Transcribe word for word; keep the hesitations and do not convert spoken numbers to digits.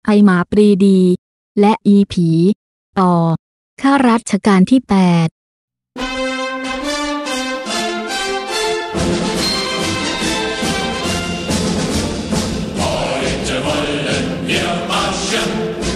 ไอหมาปรีดีและอีผีต่อข้ารัชกาลที่แปด Heute wollen wir marschen